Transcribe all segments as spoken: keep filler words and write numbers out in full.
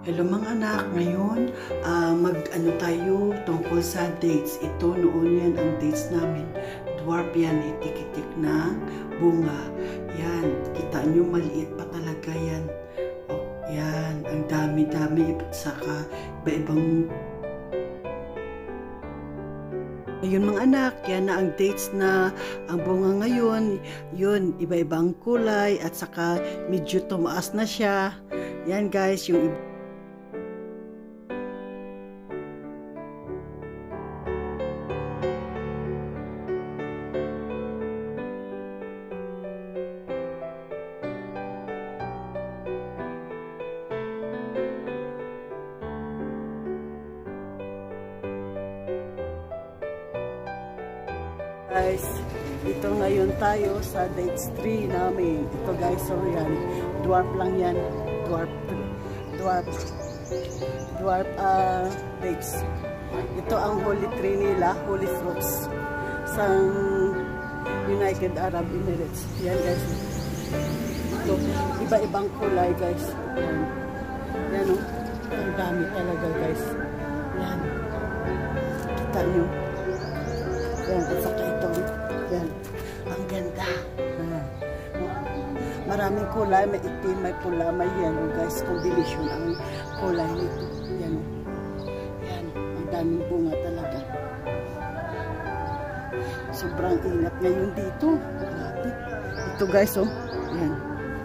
Hello mga anak, ngayon uh, mag-ano tayo tungkol sa dates. Ito noon yan ang dates namin. Dwarf yan, itik-itik na bunga. Yan, kita nyo maliit pa talaga yan. Oh, yan, ang dami-dami. Saka iba-ibang. Ayun mga anak, yan na ang dates na ang bunga ngayon. Yun, iba-ibang kulay at saka medyo tumaas na siya. Yan guys, yung iba. Guys, ito ngayon tayo sa dates three namin. Ito guys, so yan, dwarf lang yan. Dwarf, dwarf, dwarf uh, dates. Ito ang holy tree nila, holy fruits sa United Arab Emirates. Yan guys. Ito, iba-ibang kulay guys. Yan, yan o. Ang dami talaga guys. Yan. Kita nyo. Yan, at saka ito. Yan. Ang ganda. Ah. Maraming kulay. May itim, may pula, may yellow guys. Combination ang kulay nito. Yan. Yan. Ang daming bunga talaga. Sobrang ingat ngayon dito. Grabe. Ito guys, oh. Yan.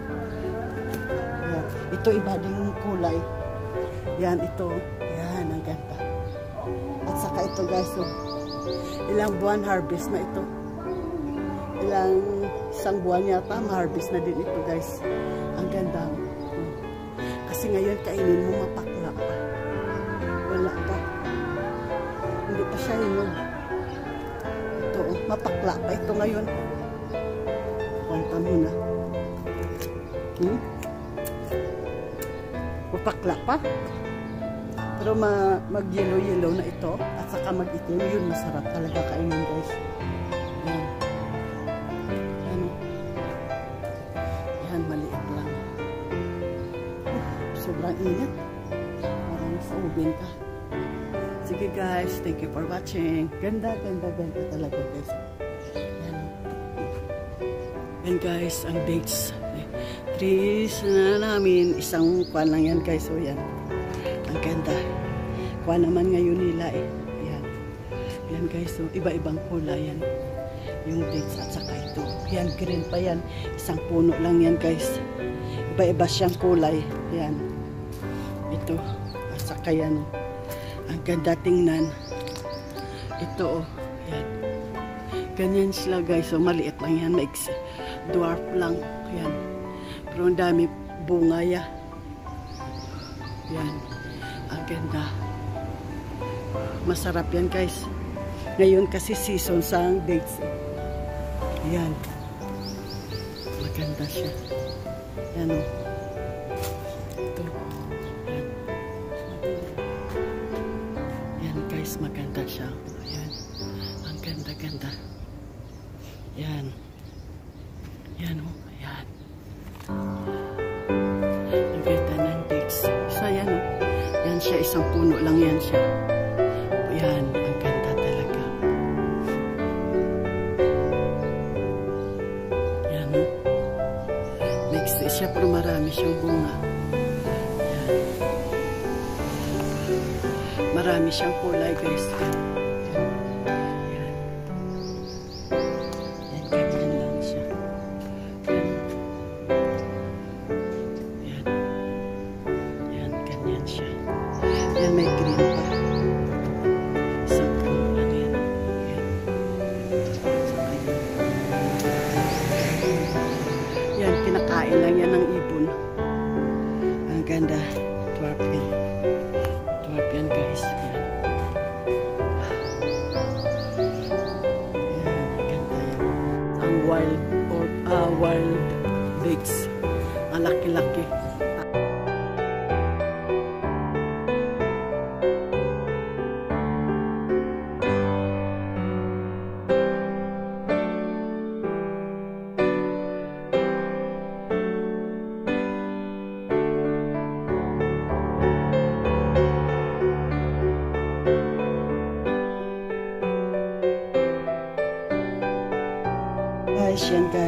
Yan. Ito iba din kulay. Yan, ito. Yan, ang ganda. At saka ito guys, oh. Ilang buwan harvest na ito. Ilang isang buwan yata ma-harvest na din ito guys. Ang ganda. Kasi ngayon kainin mo mapakla pa. Wala pa. Hindi pa siya hinog. Ito, mapakla pa ito ngayon. Kwanta muna. Hmm? Mapakla pa. Pero ma mag-yellow-yellow na ito at saka mag-itim, yun masarap talaga kainin guys. Yan. Yan. Yan, maliit lang. Uh, sobrang init. Parang sa ubin ka. Sige guys, thank you for watching. Ganda, ganda, ganda talaga guys. Yan. Yan guys, ang dates. Trees na namin. Isang kwan lang yan guys. So yan. Ang ganda. Kuha naman ngayon nila eh. Ayan. Ayan guys. So, iba-ibang kulay yan. Yung dates at saka ito. Ayan, green pa yan. Isang puno lang yan guys. Iba-iba siyang kulay. Ayan. Ito. At saka yan. Ang ganda tingnan. Ito oh. Ayan. Ganyan sila guys. So, maliit lang yan. Maiksi. Dwarf lang. Ayan. Pero ang dami bunga ya. Ayan. Ang ganda. Masarap yan guys. Ngayon kasi season sa dates. Ayan. Maganda siya. Ayan o. Ito. Ayan. Ayan guys, maganda siya. Ayan. Ang ganda-ganda. Ayan. Ayan o. Ayan. Ang ganda ng dates. Isa yan o. Yan siya, isang puno lang yan siya. Yan, ang ganda talaga. Yan. Next siya, pero marami siyang bunga. Yan. Marami siyang kulay, guys. Yan. Yan. Yan, ganyan lang siya. Yan. Yan. Yan, ganyan siya. Yan, may green pa. Isang puno lang yan. Yan. Yan, kinakain lang yan ng ibon. Ang ganda. Dwarf yan. Dwarf yan guys. Yan. Yan, ang ganda yan. Ang wild, or, uh, wild dates. Ang laki-laki.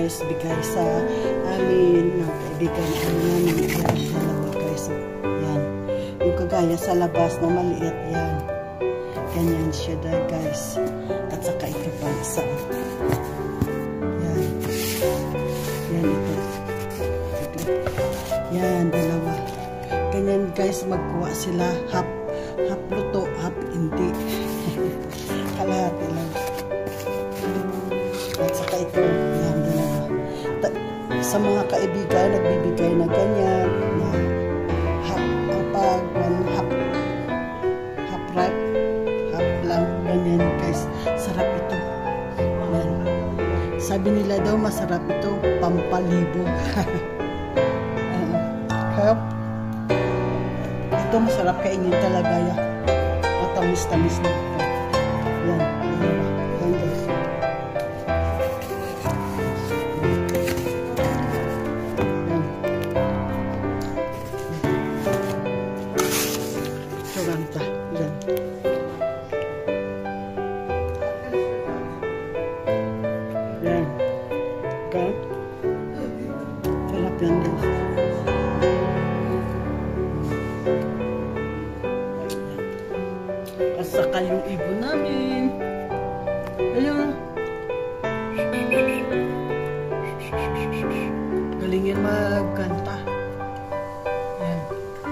guys, bigay sa amin ng kaibigan namin. Yan, dalawa guys. Yan. Yung kagaya sa labas na maliit, yan. Ganyan siya da guys. At saka ito pa sa yan. Yan ito. Ito. Yan, dalawa. Ganyan guys, magkuha sila. Half, half luto, half hindi. Kalahati lang. At saka ito. Yan, dalawa. Ta sa mga kaibigan, nagbibigay na ganyan. Na half, kapag one half, half ripe. Lang ganyan guys, sarap ito. Yan. Sabi nila daw masarap ito, pampalibog. uh, kaya ito masarap kainin talaga ya. Matamis-tamis na ito. Yan, yan, yan guys. Yan. Suranta. Yan. Yan. Okay. Sarap yan guys. At saka yung ibon namin. Ayun. Galingin magkanta. Yan.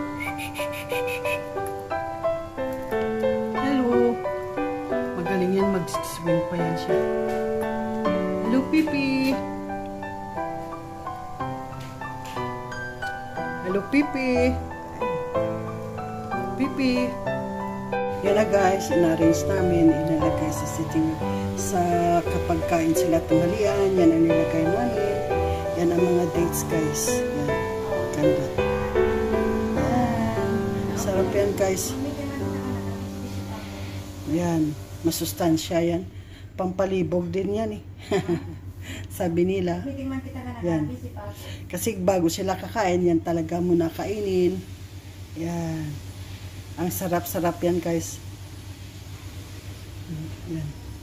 Hello. Magaling yan, mag-swing pa yan siya. Hello, Pipi. Hello, Pipi. Pipi. Yan na guys, in-arrange namin, inalagay sa sitting, sa kapag kain sila tanghalian, yan ang nilagay namin. Yan ang mga dates guys. Yan. Ganda. Yan. Sarap yan guys. Yan. Masustansya yan. Pampalibog din yan eh. Sabi nila. Yan. Kasi bago sila kakain, yan talaga muna kainin. Yan. Ang sarap-sarap yan guys. Yan.